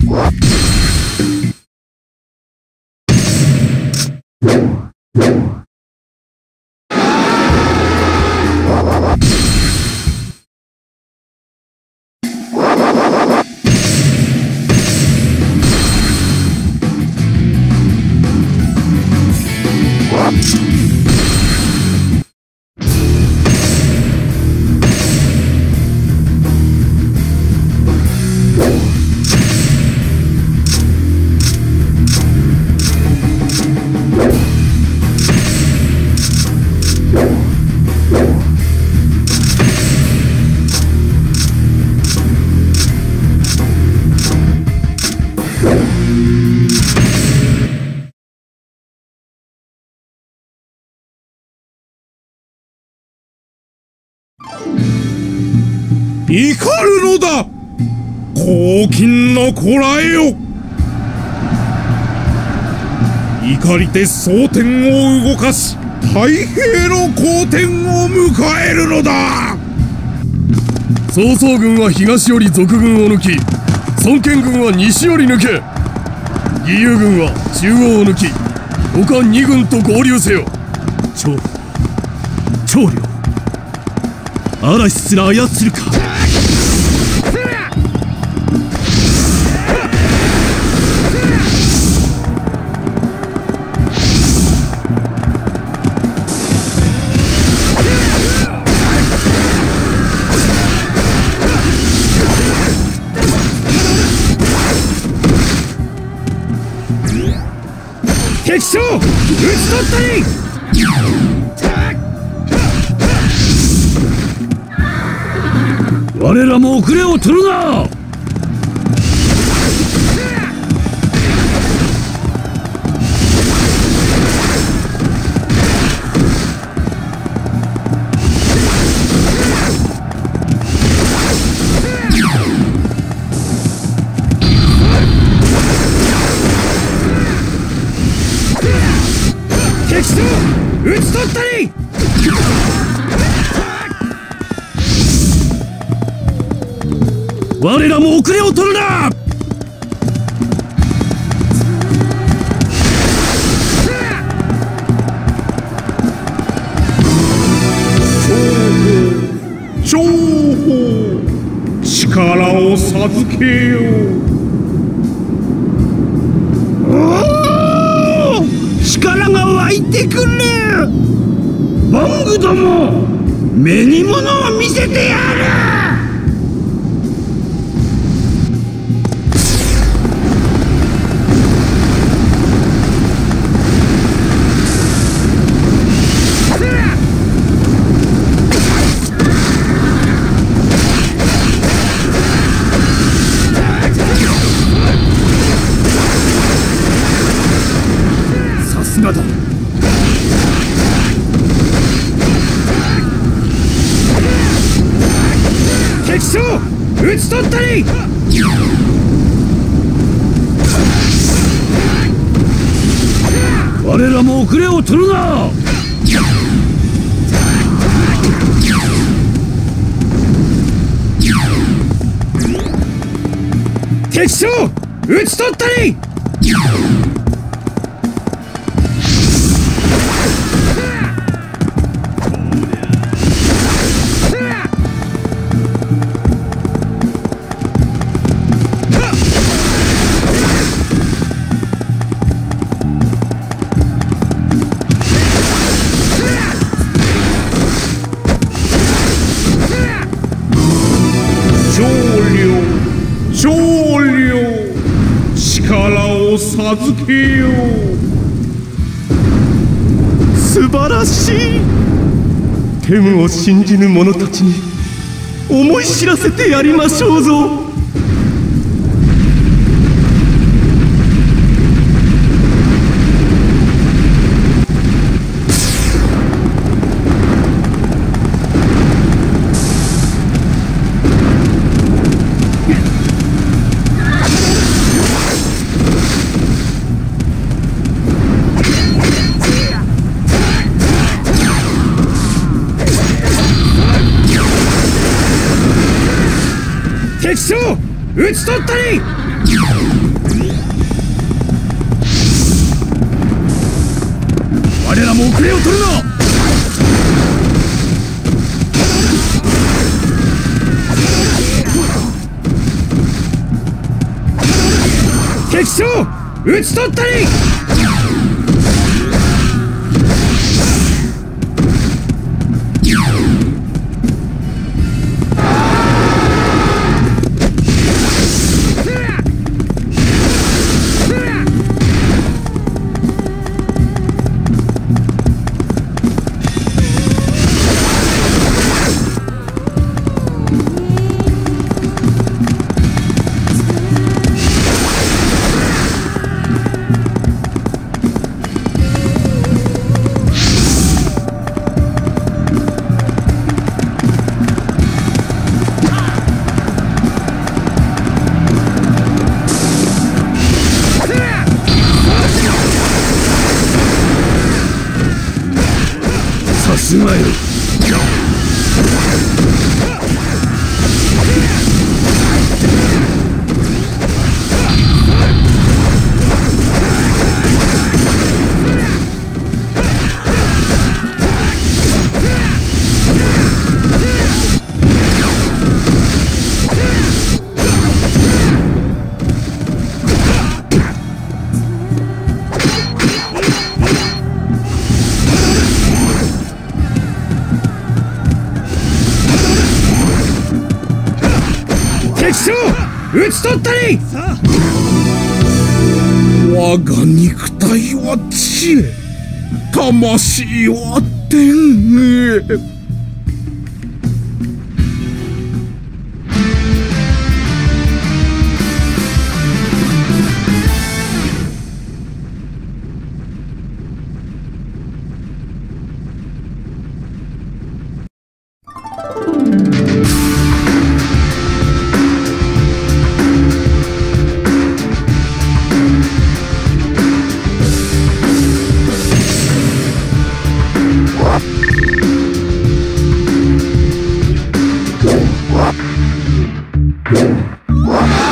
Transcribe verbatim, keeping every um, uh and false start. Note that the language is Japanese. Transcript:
怒るのだ黄金のこらえよ。怒りで蒼天を動かし太平の好天を迎えるのだ。 曹操軍は東より賊軍を抜き、孫権軍は西より抜け、義勇軍は中央を抜き、他に軍と合流せよ。 長長領、嵐すら操るか。 敵将討ち取ったり。 我らも遅れを取るな。 敵将討ち取ったり。 我らも遅れを取るな。 重宝力を授けよう。 おお、力が湧いてくる。モングども、目に物を見せてやる。 だ敵将討ち取ったり。 我らも遅れを取るな。 敵将討ち取ったり。長領、力を授けよう。 素晴らしい。天を信じぬ者たちに思い知らせてやりましょうぞ。 敵将討ち取ったり。我らも遅れを取るな。敵将討ち取ったり。さすがよ。敵将討ち取ったり。我が肉体は地へ、魂は天へ。 What?